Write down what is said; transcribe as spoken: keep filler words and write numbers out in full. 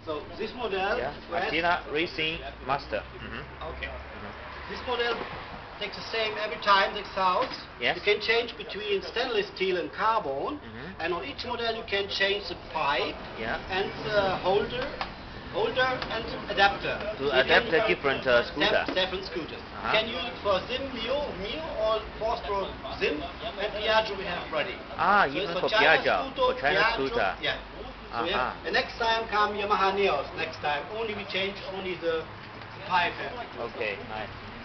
So this model. Yeah. Athena Racing Master. Mm-hmm. Okay. Mm-hmm. This model takes the same every time, the sounds. Yes. You can change between stainless steel and carbon, Mm-hmm. and on each model you can change the pipe Yeah. and the holder, holder and adapter. To So adapt the different uh, scooter. Different scooters. Uh-huh. You can use it for Sim, Mio, Mio or four-stroke Sim, and Piaggio we have ready. Ah, so even it's for China Piaggio, scooter, for China Piaggio, scooter. Yeah. So Uh-huh. yeah. The next time come Yamaha Neos. Next time only we change only the pipe. Okay, nice.